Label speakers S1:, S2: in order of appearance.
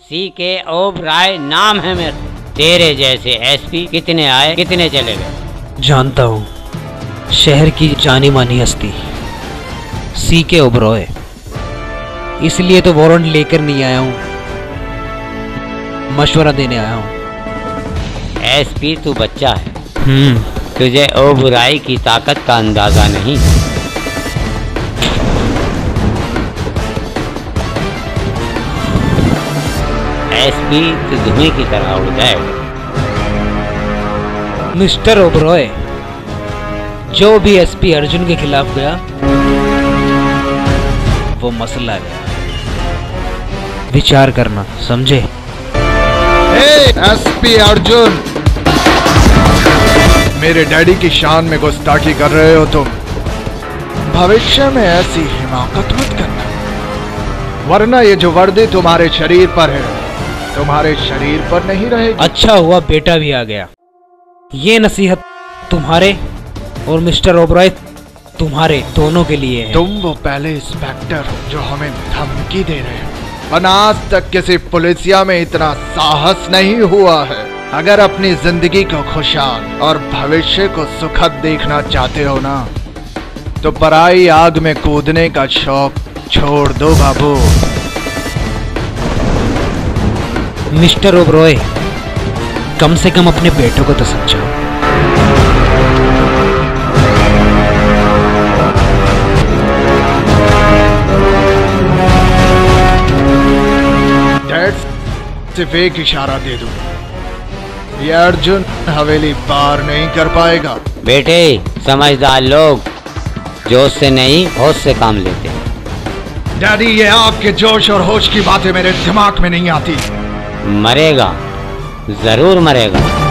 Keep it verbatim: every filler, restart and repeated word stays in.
S1: सी के ओबराय नाम है मेरा। तेरे जैसे एसपी कितने आए कितने चले गए।
S2: जानता हूँ, शहर की जानी मानी हस्ती सी के ओबराय, इसलिए तो वारंट लेकर नहीं आया हूँ, मशवरा देने आया हूँ।
S1: एसपी तू बच्चा है,
S2: हम्म
S1: तुझे ओबराय की ताकत का अंदाजा नहीं। एसपी तो धुएं की तरह उड़ जाएगा।
S2: मिस्टर ओबराय, जो भी एसपी अर्जुन के खिलाफ गया वो मसला गया, विचार करना, समझे?
S3: एसपी अर्जुन, मेरे डैडी की शान में गुस्ताखी कर रहे हो तुम। भविष्य में ऐसी हिमाकत मत करना, वरना ये जो वर्दी तुम्हारे शरीर पर है तुम्हारे शरीर पर नहीं रहेगी।
S2: अच्छा हुआ बेटा भी आ गया। ये नसीहत तुम्हारे और मिस्टर ओबराय तुम्हारे दोनों के लिए है।
S3: तुम वो पहले इंस्पेक्टर हो जो हमें धमकी दे रहे हो, वरना आज तक किसी पुलिसिया में इतना साहस नहीं हुआ है। अगर अपनी जिंदगी को खुशहाल और भविष्य को सुखद देखना चाहते हो ना, तो पराई आग में कूदने का शौक छोड़ दो बाबू।
S2: मिस्टर ओबराय, कम से कम अपने बेटों को तो समझाओ।
S3: डैड सिर्फ एक इशारा दे दो, ये अर्जुन हवेली पार नहीं कर पाएगा।
S1: बेटे, समझदार लोग जोश से नहीं होश से काम लेते हैं।
S3: डैडी, ये आपके जोश और होश की बातें मेरे दिमाग में नहीं आती।
S1: मरेगा, जरूर मरेगा।